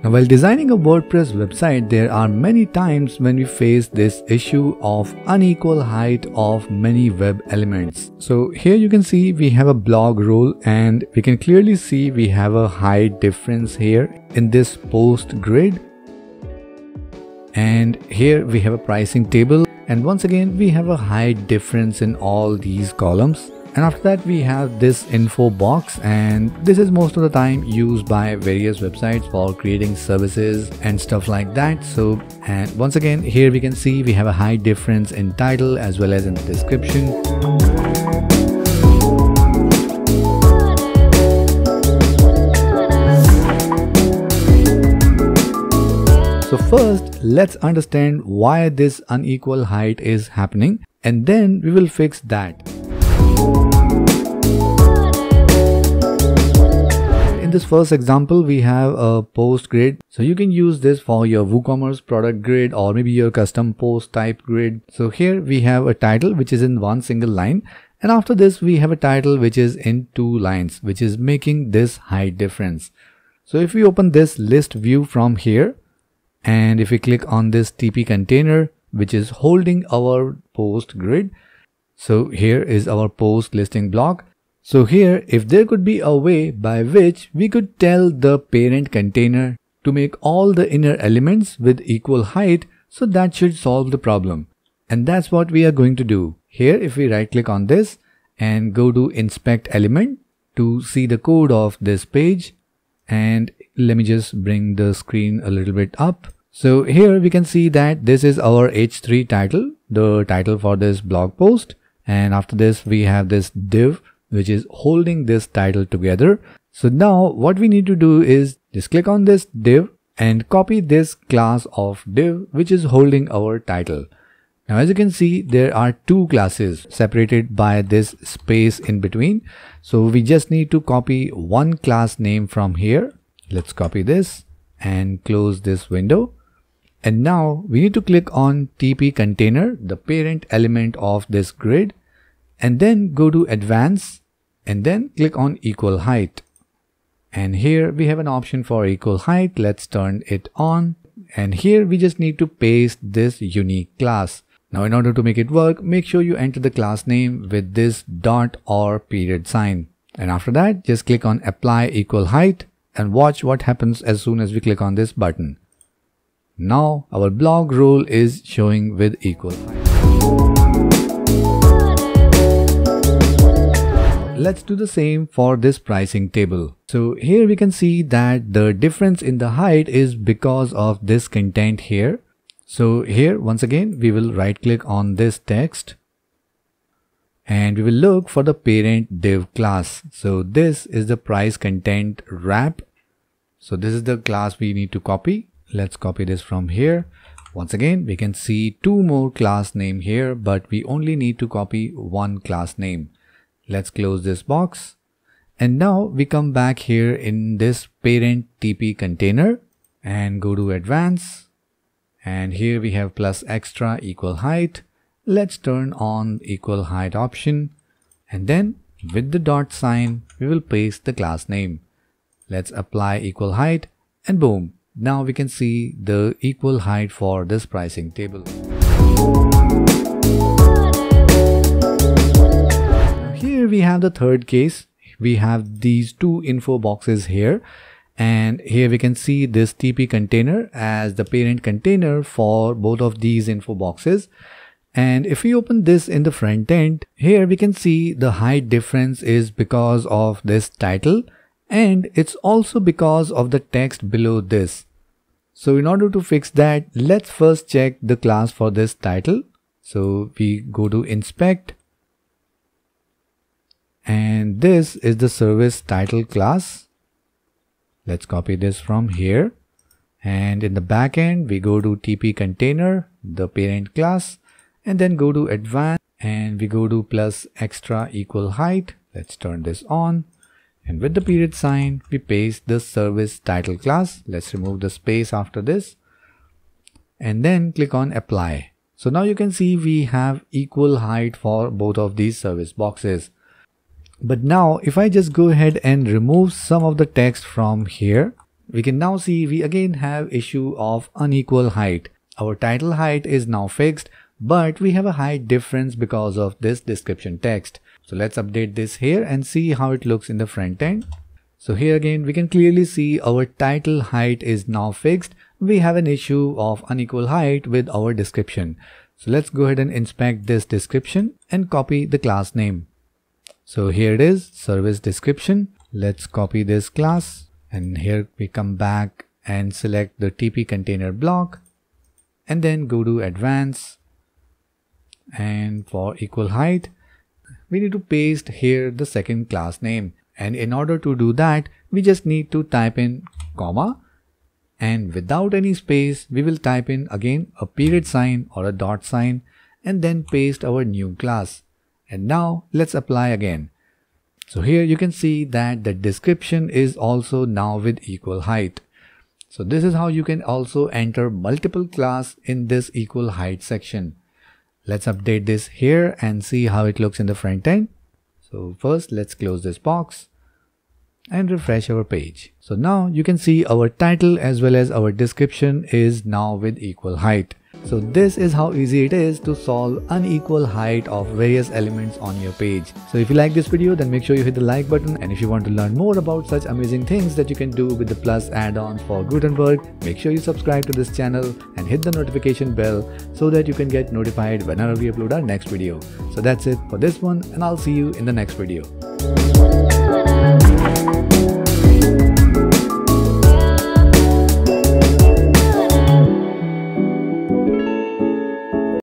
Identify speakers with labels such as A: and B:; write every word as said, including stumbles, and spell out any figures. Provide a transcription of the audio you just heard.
A: Now, while designing a WordPress website, there are many times when we face this issue of unequal height of many web elements. So here you can see we have a blog role, and we can clearly see we have a height difference here in this post grid. And here we have a pricing table, and once again we have a height difference in all these columns. And after that we have this info box, and this is most of the time used by various websites for creating services and stuff like that. So, and once again here we can see we have a height difference in title as well as in the description. So first, let's understand why this unequal height is happening, and then we will fix that. In this first example, we have a post grid. So you can use this for your WooCommerce product grid or maybe your custom post type grid. So here we have a title which is in one single line, and after this we have a title which is in two lines, which is making this height difference. So if we open this list view from here, and if we click on this T P container which is holding our post grid, so here is our post listing block. So here, if there could be a way by which we could tell the parent container to make all the inner elements with equal height, so that should solve the problem. And that's what we are going to do. Here, if we right click on this and go to inspect element to see the code of this page, and let me just bring the screen a little bit up. So here we can see that this is our H three title, the title for this blog post. And after this we have this div which is holding this title together. So now what we need to do is just click on this div and copy this class of div which is holding our title. Now as you can see, there are two classes separated by this space in between. So we just need to copy one class name from here. Let's copy this and close this window. And now we need to click on T P container, the parent element of this grid, and then go to advanced and then click on equal height. And here we have an option for equal height. Let's turn it on. And here we just need to paste this unique class. Now in order to make it work, make sure you enter the class name with this dot or period sign. And after that, just click on apply equal height and watch what happens as soon as we click on this button. Now our blog role is showing with equal height. Let's do the same for this pricing table. So here we can see that the difference in the height is because of this content here. So here once again we will right click on this text and we will look for the parent div class. So this is the price content wrap. So this is the class we need to copy. Let's copy this from here. Once again we can see two more class name here, but we only need to copy one class name. Let's close this box. And now we come back here in this parent T P container and go to advanced. And here we have plus extra equal height. Let's turn on equal height option. And then with the dot sign, we will paste the class name. Let's apply equal height and boom. Now we can see the equal height for this pricing table. Here we have the third case. We have these two info boxes here, and here we can see this T P container as the parent container for both of these info boxes. And if we open this in the front end, here we can see the height difference is because of this title, and it's also because of the text below this. So in order to fix that, let's first check the class for this title. So we go to inspect, and this is the service title class. Let's copy this from here, and in the back end we go to T P container, the parent class, and then go to advanced and we go to plus extra equal height. Let's turn this on, and with the period sign we paste the service title class. Let's remove the space after this and then click on apply. So now you can see we have equal height for both of these service boxes. But now if I just go ahead and remove some of the text from here, we can now see we again have issue of unequal height. Our title height is now fixed, but we have a height difference because of this description text. So let's update this here and see how it looks in the front end. So here again we can clearly see our title height is now fixed. We have an issue of unequal height with our description. So let's go ahead and inspect this description and copy the class name. So here it is, service description. Let's copy this class, and here we come back and select the T P container block and then go to advanced, and for equal height we need to paste here the second class name. And in order to do that, we just need to type in comma, and without any space we will type in again a period sign or a dot sign and then paste our new class. And now let's apply again. So here you can see that the description is also now with equal height. So this is how you can also enter multiple class in this equal height section. Let's update this here and see how it looks in the front end. So first let's close this box and refresh our page. So now you can see our title as well as our description is now with equal height. So this is how easy it is to solve unequal height of various elements on your page. So if you like this video, then make sure you hit the like button, and if you want to learn more about such amazing things that you can do with the Plus add-ons for Gutenberg, make sure you subscribe to this channel and hit the notification bell so that you can get notified whenever we upload our next video. So that's it for this one, and I'll see you in the next video.